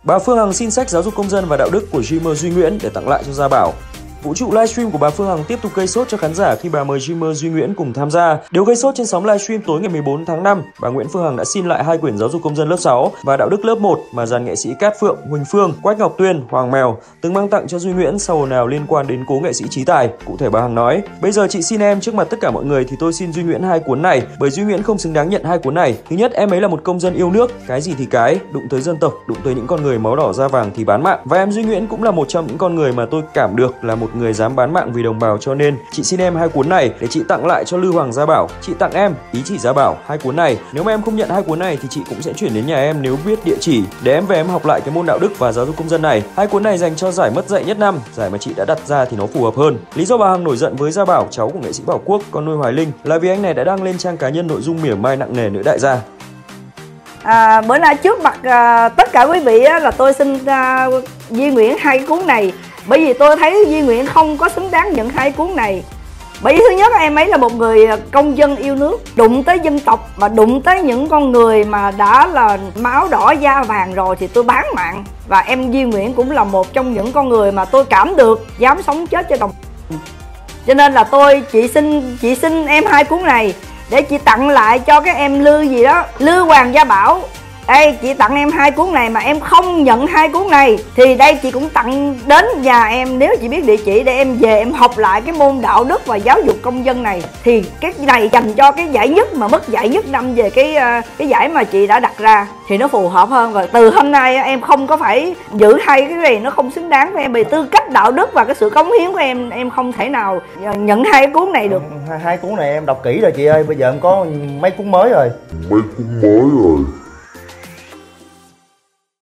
Bà Phương Hằng xin sách giáo dục công dân và đạo đức của streamer Duy Nguyễn để tặng lại cho Gia Bảo. Vũ trụ livestream của bà Phương Hằng tiếp tục gây sốt cho khán giả khi bà mời streamer Duy Nguyễn cùng tham gia. Điều gây sốt trên sóng livestream tối ngày 14 tháng 5, bà Nguyễn Phương Hằng đã xin lại 2 quyển giáo dục công dân lớp 6 và đạo đức lớp 1 mà dàn nghệ sĩ Cát Phượng, Huỳnh Phương, Quách Ngọc Tuyên, Hoàng Mèo từng mang tặng cho Duy Nguyễn sau ồn ào liên quan đến cố nghệ sĩ Trí Tài. Cụ thể bà Hằng nói: "Bây giờ chị xin em trước mặt tất cả mọi người thì tôi xin Duy Nguyễn 2 cuốn này, bởi Duy Nguyễn không xứng đáng nhận 2 cuốn này. Thứ nhất, em ấy là một công dân yêu nước, cái gì thì cái, đụng tới dân tộc, đụng tới những con người máu đỏ da vàng thì bán mạng. Và em Duy Nguyễn cũng là một trong những con người mà tôi cảm được là một người dám bán mạng vì đồng bào, cho nên chị xin em 2 cuốn này để chị tặng lại cho Lư Hoàng Gia Bảo. Chị tặng em, ý chỉ Gia Bảo, 2 cuốn này. Nếu mà em không nhận 2 cuốn này thì chị cũng sẽ chuyển đến nhà em nếu biết địa chỉ để em về em học lại cái môn đạo đức và giáo dục công dân này. 2 cuốn này dành cho giải mất dạy nhất năm, giải mà chị đã đặt ra thì nó phù hợp hơn." Lý do bà Hằng nổi giận với Gia Bảo, cháu của nghệ sĩ Bảo Quốc, con nuôi Hoài Linh, là vì anh này đã đăng lên trang cá nhân nội dung mỉa mai nặng nề nữ đại gia. Bữa nay trước mặt tất cả quý vị là tôi xin Duy Nguyễn 2 cuốn này, bởi vì tôi thấy Duy Nguyễn không có xứng đáng nhận 2 cuốn này. Bởi vì thứ nhất, em ấy là một người công dân yêu nước, đụng tới dân tộc và đụng tới những con người mà đã là máu đỏ da vàng rồi thì tôi bán mạng. Và em Duy Nguyễn cũng là một trong những con người mà tôi cảm được dám sống chết cho đồng. Cho nên là chị xin em 2 cuốn này để chị tặng lại cho cái em Lư gì đó, Lư Hoàng Gia Bảo. Đây, chị tặng em 2 cuốn này, mà em không nhận 2 cuốn này thì đây chị cũng tặng đến nhà em, nếu chị biết địa chỉ để em về em học lại cái môn đạo đức và giáo dục công dân này. Thì cái này dành cho cái giải nhất mà mất giải nhất năm về cái giải mà chị đã đặt ra thì nó phù hợp hơn. Và từ hôm nay em không có phải giữ 2 cái này, nó không xứng đáng với em. Vì tư cách đạo đức và cái sự cống hiến của em không thể nào nhận 2 cuốn này được. 2 cuốn này em đọc kỹ rồi chị ơi, bây giờ em có mấy cuốn mới rồi.